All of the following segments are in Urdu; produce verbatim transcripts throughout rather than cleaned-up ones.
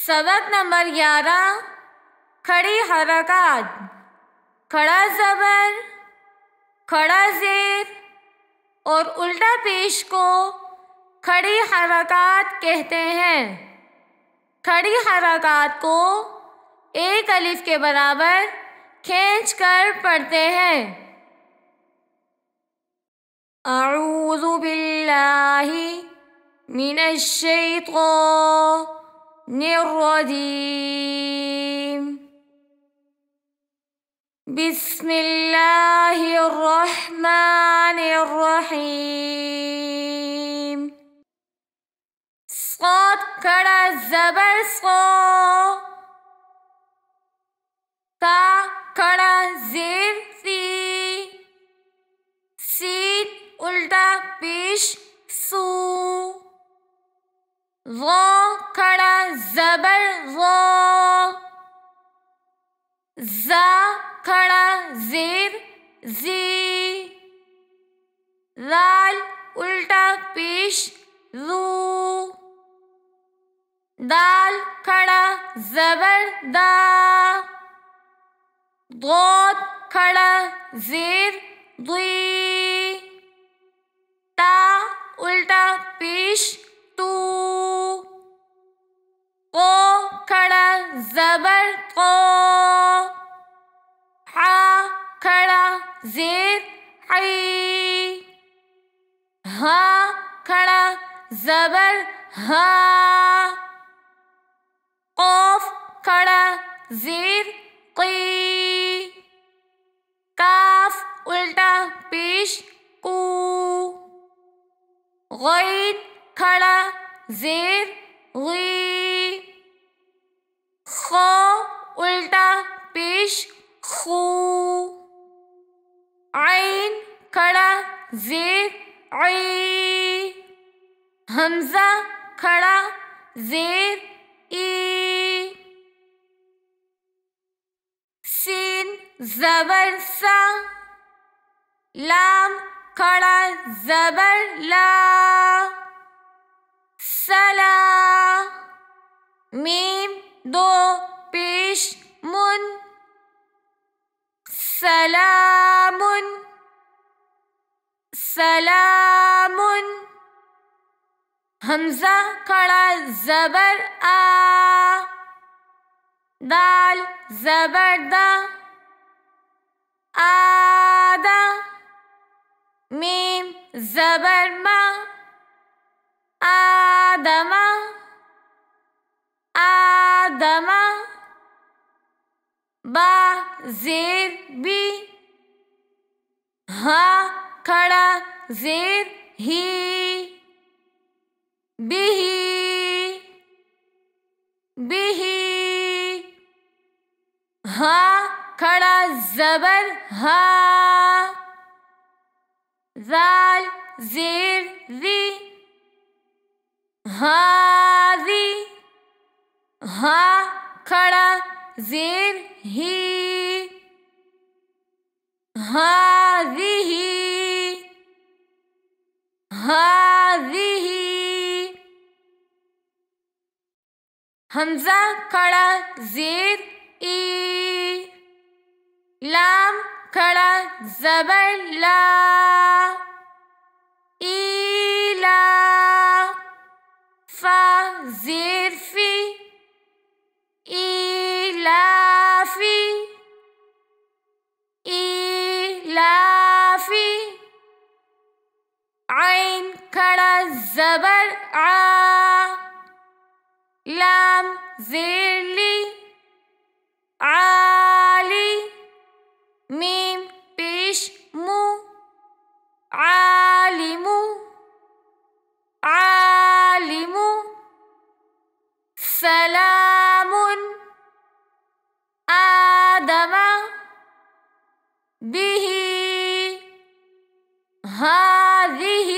سبق نمبر گیارہ، کھڑی حرکات۔ کھڑا زبر، کھڑا زیر اور الٹا پیش کو کھڑی حرکات کہتے ہیں۔ کھڑی حرکات کو ایک الف کے برابر کھینچ کر پڑھتے ہیں۔ اعوذ باللہ من الشیطان الرجیم، بسم اللہ الرحمن الرحیم۔ صاد کھڑا زبر صو، تا کھڑا زیر سی، سین الٹا پیش سو، ظا کھڑا زبر ظا، زا کھڑا زیر زی، ذال الٹا پیش ذو، دال کھڑا زبر دا، ضاد کھڑا زیر ضی، تا الٹا پیش تو، قو کھڑا زبر قو، حا کھڑا زیر حی، ہا کھڑا زبر ہا، قوف کھڑا زیر قی، کاف الٹا پیش کو، غین کھڑا زیر غی، خو الٹا پیش خو، عین کھڑا زیر عی، حمزہ کھڑا زیر ای، سین زبر سا، لام کھڑا زبر لا، سلا، میم دو پیش من، سلام سلام، حمزہ کھڑا زبر آ، دال زبر دا، آدا، میم زبر ما، آدم آدم، با زیر بی، ہا کھڑا زیر ہی، بہی بہی، ہا کھڑا زبر ہا، ذال زیر ذی، ہاذی، ہا کھڑا زیر ہی، ہاذہ ہاذہ، حمزہ کھڑا زیر ای، لام کھڑا زبر لا، ایلا، فا زیر فی، ایلافی ایلافی، عین کھڑا زبر آ، لام زیر لی، عالی، میم پیش مو، عالم عالم، سلام، آدم، بہی، ہاذہ،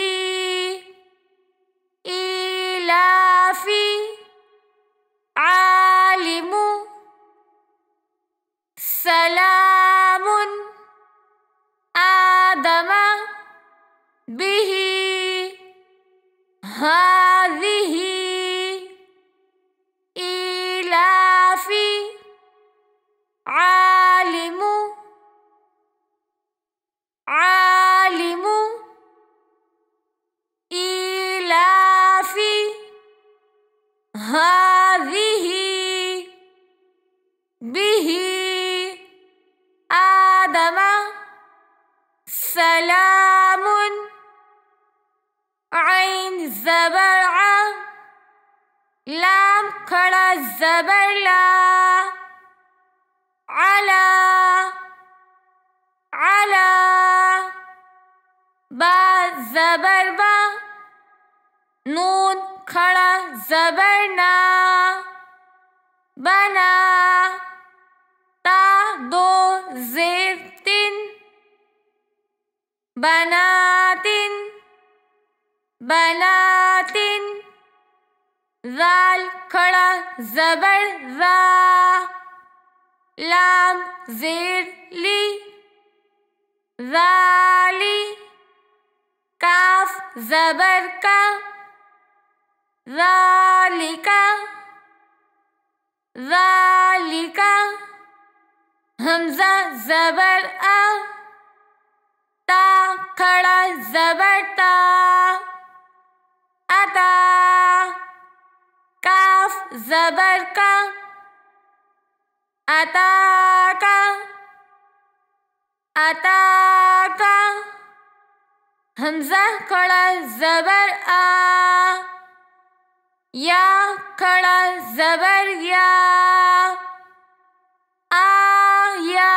ایلافی، عالم، سلام، آدم، بہی، ہاذہ، ایلافی، لام کھڑا زبر لا، علا علا. با زبر با، نون کھڑا زبر نا، بنا. تا دو زیر تن، بناتن بناتن. ذال کھڑا زبر ذا، لام زیر لی، ذالی. کاف زبر کا، ذالکا ذالکا. حمزہ زبر آ، تا کھڑا زبر تا، اتا. کاف زبر کا، اتا کا اتا کا. حمزہ کھڑا زبر آ، یا کھڑا زبر یا، آیا.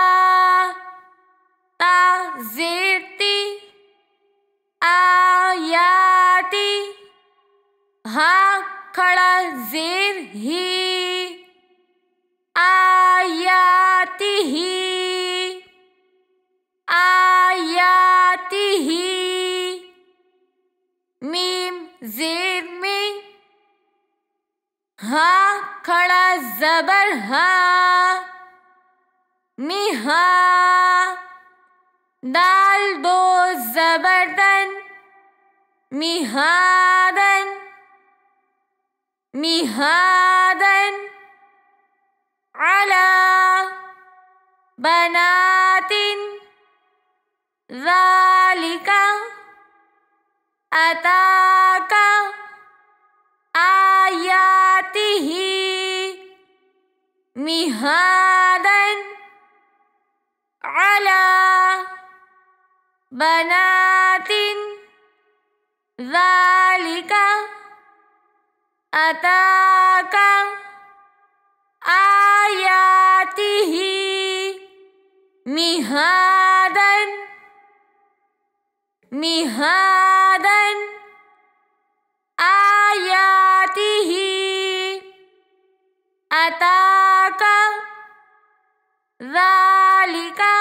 تا زیر تی، آیاتی. ہاں کھڑا زیر ہی، آیاتی ہی آیاتی ہی. میم زیر میں، ہاں کھڑا زبر ہاں، میہاں. دال دو زبر دن، میہادن میہادن. علا بناتن، ذالکا اتاکا آیاتہ میہادن. علا بناتن، ذالکا اتاکا آیاتہ میہادن میہادن. آیاتہ اتاکا ذالکا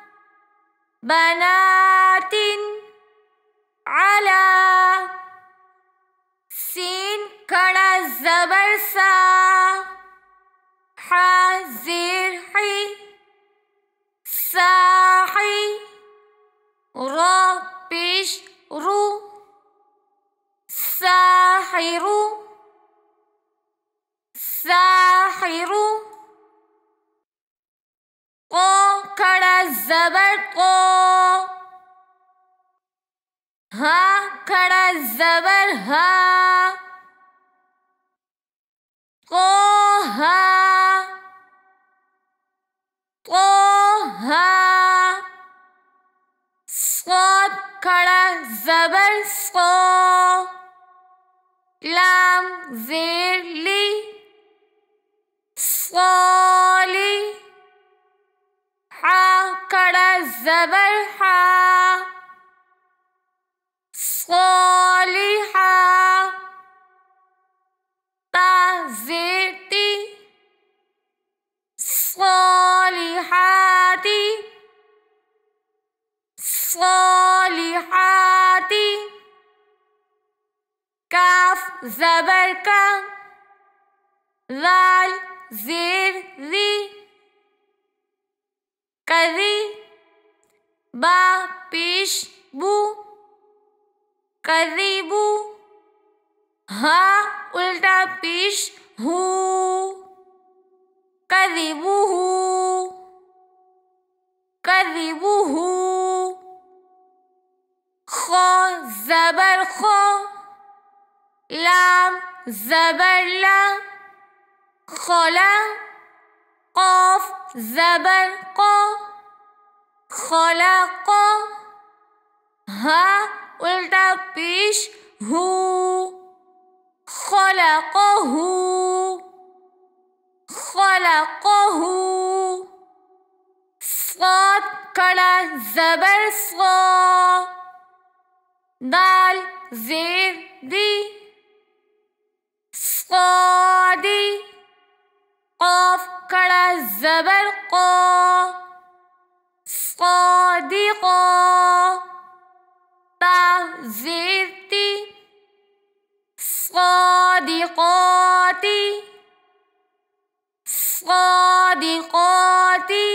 بناتن. علا سین کھڑا زبر سا، حا زیر حی، ساحی. را پیش رو، ساحرو ساحرو. قو کھڑا زبر قو، ہاں کھڑا زبر ہاں، قوہا قوہا. صاد کھڑا زبر صو، لام زیر لی، صولی. حا کھڑا زبر حا، صالحا. تا زیر تی، صالحاتی صالحاتی. کاف زبر کا، ذال زیر ذی، کذی. با پیش بو، کذیبو. ہاں الٹا پیش ہو، کذبوہ کذبوہ. خو زبر خو، لام زبر لا، خلا. قاف زبر قو، خلق. ہاں الٹا پیش ہو، خلقه خلقه صاد کڑا زبر صا دال زیر دی صادی قاف کڑا زبر قا صادقا تا زیر تی صادقاتی صادقاتی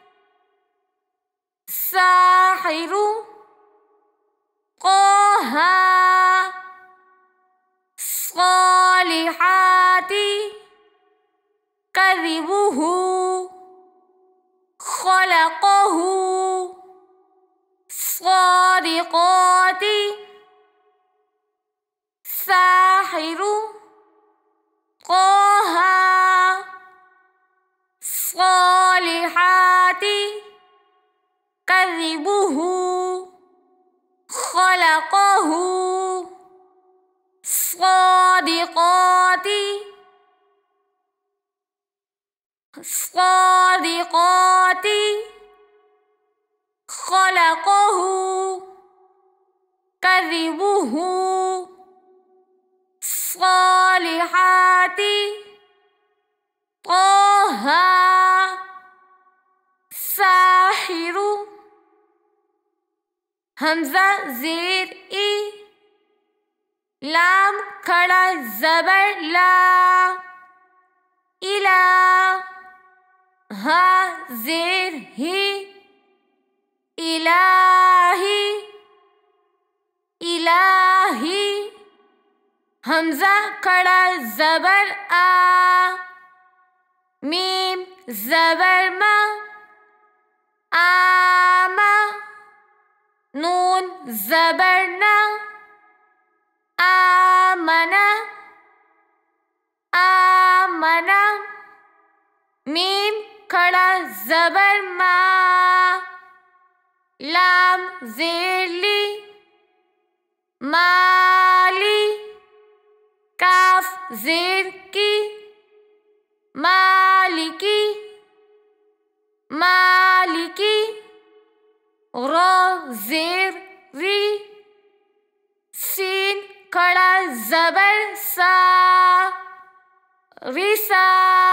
ساحر قاها صالحات كذبه خلقه صادقات ساحر قاها صالحات كذبه خلقه صادقات صادقات خلقه كذبه صالحات طه ساحر حمزہ زیر ای لام کھڑا زبر لا الا ہا زیر ہی الہی الہی حمزہ کھڑا زبر آ میم زبر ما آما نون زبر نا آمنا آمنا میم کھڑا زبر ما لام زیر لی مالی کاف زیر کی مالکی مالکی را زیر ری سین کھڑا زبر سا رسا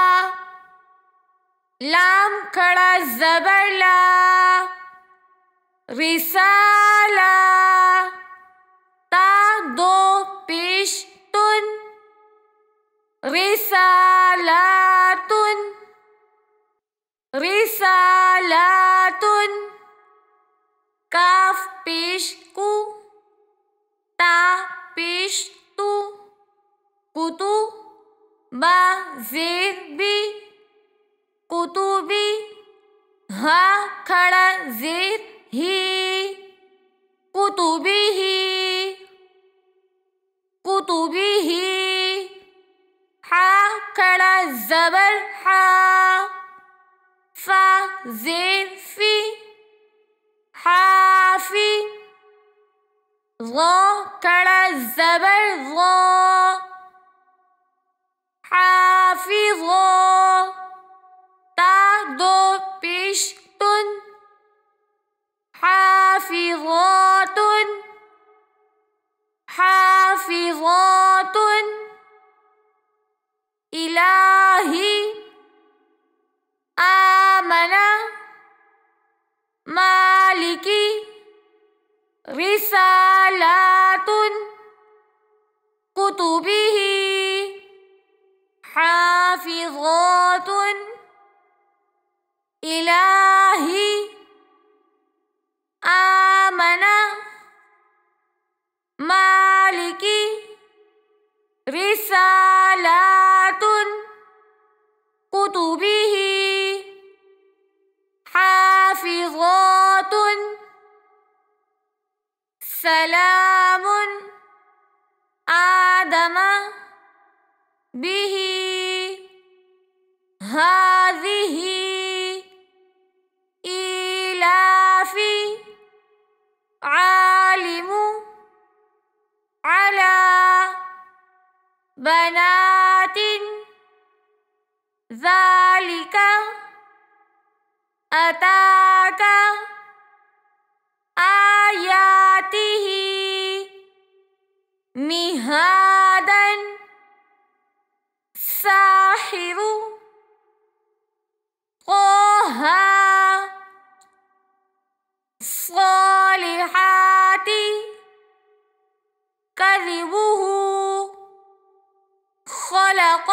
لام کھڑا زبر لا رسالہ تا دو پیش تن رسالاتن رسالاتن کاف پیش کو تا پیش تو کتو با زیر بی کتبی ہا کھڑا زیر ہی کتبی ہی کتبی ہی ہا کھڑا زبر ہا فا زیر فی حافی غا کھڑا زبر غا حافظ تا دو پیش تن حافظات حافظات الہی آمنا مالکی رسالات کتبہ حافظات الہی آمنا مالکی رسالات کتبہ حافظات سلام آدم به هذه إيلافي عالم على بنات ذلك أتاك آياته مهادا ساحر طه صالحات كذبه خلق